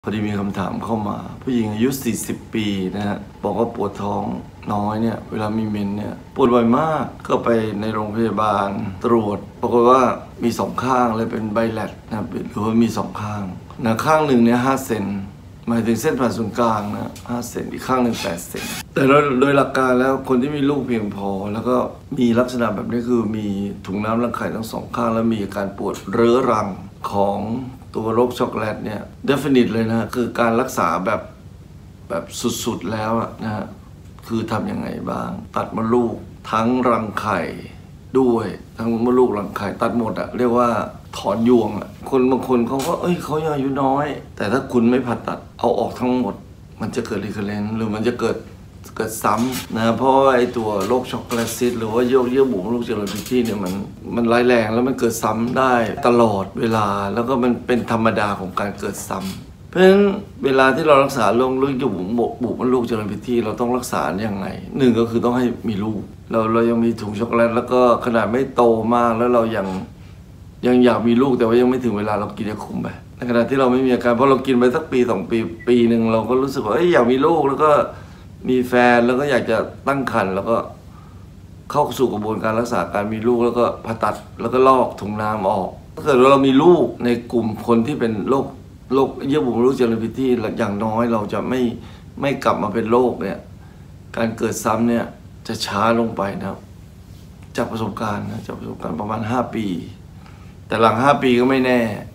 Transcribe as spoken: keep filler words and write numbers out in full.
พอดีมีคำถามเข้ามาผู้หญิงอายุสี่สิบปีนะฮะบอกว่าปวดท้องน้อยเนี่ยเวลามีเมนเนี่ยปวดบ่อยมากก็ไปในโรงพยาบาลตรวจปรากฏว่ามีสองข้างเลยเป็นไบแลตนะหรือว่ามีสองข้างนะข้างหนึ่งเนี่ยห้าเซนหมายถึงเส้นผ่านศูนย์กลางนะห้าเซนอีกข้างหนึ่งแปดเซนแต่โดยหลักการแล้วคนที่มีลูกเพียงพอแล้วก็มีลักษณะแบบนี้คือมีถุงน้ำรังไข่ทั้งสองข้างแล้วมีอาการปวดเรื้อรังของตัวโรคช็อกโกแลตเนี่ย definite เลยนะคือการรักษาแบบแบบสุดๆแล้วนะฮะคือทำยังไงบ้างตัดมดลูกทั้งรังไข่ด้วยทั้งมดลูกรังไข่ตัดหมดอะเรียกว่าถอนยวงอะคนบางคนเขาก็เอ้ยเขายังอายุน้อยแต่ถ้าคุณไม่ผ่าตัดเอาออกทั้งหมดมันจะเกิดรีเคอเรนซ์หรือมันจะเกิดเกิดซ้ำนะเพราะว่าไอ้ตัวโรคช็อกโกแลตซิสหรือว่าโรคเยื่อบุมดลูกเจริญพิธีเนี่ยมันมันร้ายแรงแล้วมันเกิดซ้ำได้ตลอดเวลาแล้วก็มันเป็นธรรมดาของการเกิดซ้ำเพราะฉะนั้นเวลาที่เรารักษาโรคเรื่องเยื่อบุมบุมดลูกเจริญพิธีเราต้องรักษาอย่างไรหนึ่งก็คือต้องให้มีลูกเราเรายังมีถุงช็อกโกแลตแล้วก็ขนาดไม่โตมากแล้วเรายังยังอยากมีลูกแต่ว่ายังไม่ถึงเวลาเรากินยาคุมไปในขณะที่เราไม่มีอาการเพราะเรากินไปสักปีสองปีปีหนึ่งเราก็รู้สึกว่าเอ้ยอยากมีลูกแล้วก็มีแฟนแล้วก็อยากจะตั้งครรภ์แล้วก็เข้าสู่กระบวนการรักษาการมีลูกแล้วก็ผ่าตัดแล้วก็ลอกถุงน้ำออกถ้าเกิดว่าเรามีลูกในกลุ่มคนที่เป็นโรคโรคเยื่อบุมดลูกเจริญพิธีอย่างน้อยเราจะไม่ไม่กลับมาเป็นโรคเนี่ยการเกิดซ้ำเนี่ยจะช้าลงไปนะครับจากประสบการณ์นะจากประสบการณ์ประมาณห้าปีแต่หลังห้าปีก็ไม่แน่